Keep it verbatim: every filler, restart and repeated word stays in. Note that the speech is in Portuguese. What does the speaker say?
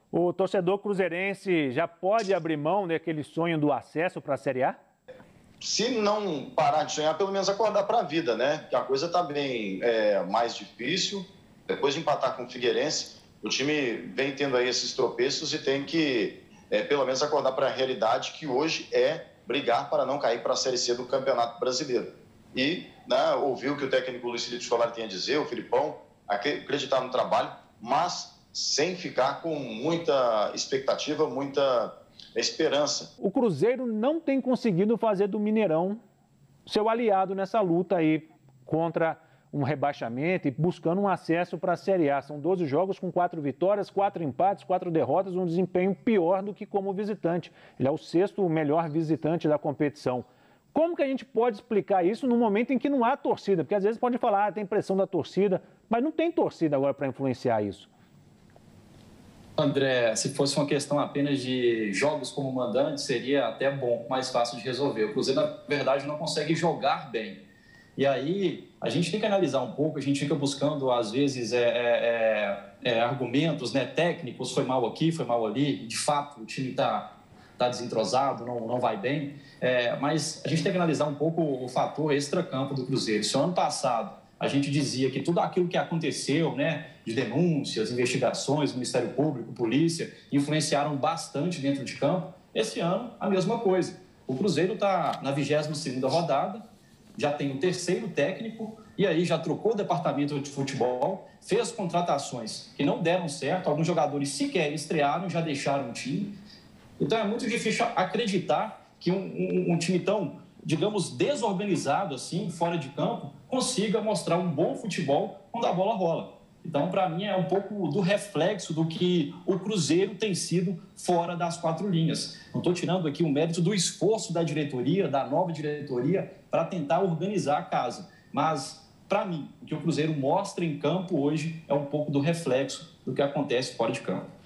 O torcedor cruzeirense já pode abrir mão daquele sonho do acesso para a Série A? Se não parar de sonhar, pelo menos acordar para a vida, né? Que a coisa está bem é, mais difícil. Depois de empatar com o Figueirense, o time vem tendo aí esses tropeços e tem que, é, pelo menos, acordar para a realidade que hoje é brigar para não cair para a Série C do Campeonato Brasileiro. E né, ouvir o que o técnico Luiz Felipe Scolari tem a dizer, o Filipão, acreditar no trabalho, mas sem ficar com muita expectativa, muita esperança. O Cruzeiro não tem conseguido fazer do Mineirão seu aliado nessa luta aí contra um rebaixamento e buscando um acesso para a Série A. São doze jogos com quatro vitórias, quatro empates, quatro derrotas, um desempenho pior do que como visitante. Ele é o sexto melhor visitante da competição. Como que a gente pode explicar isso no momento em que não há torcida? Porque às vezes pode falar, ah, tem pressão da torcida, mas não tem torcida agora para influenciar isso. André, se fosse uma questão apenas de jogos como mandante, seria até bom, mais fácil de resolver. O Cruzeiro, na verdade, não consegue jogar bem. E aí, a gente tem que analisar um pouco, a gente fica buscando, às vezes, é, é, é, argumentos né, técnicos, foi mal aqui, foi mal ali, de fato, o time está tá desentrosado, não, não vai bem, é, mas a gente tem que analisar um pouco o fator extracampo do Cruzeiro. Se o ano passado a gente dizia que tudo aquilo que aconteceu, né, de denúncias, investigações, Ministério Público, polícia, influenciaram bastante dentro de campo, esse ano a mesma coisa. O Cruzeiro está na vigésima segunda rodada, já tem o terceiro técnico e aí já trocou o departamento de futebol, fez contratações que não deram certo, alguns jogadores sequer estrearam e já deixaram o time. Então é muito difícil acreditar que um, um, um time tão, digamos, desorganizado assim, fora de campo, consiga mostrar um bom futebol quando a bola rola. Então, para mim, é um pouco do reflexo do que o Cruzeiro tem sido fora das quatro linhas. Não estou tirando aqui o mérito do esforço da diretoria, da nova diretoria, para tentar organizar a casa. Mas, para mim, o que o Cruzeiro mostra em campo hoje é um pouco do reflexo do que acontece fora de campo.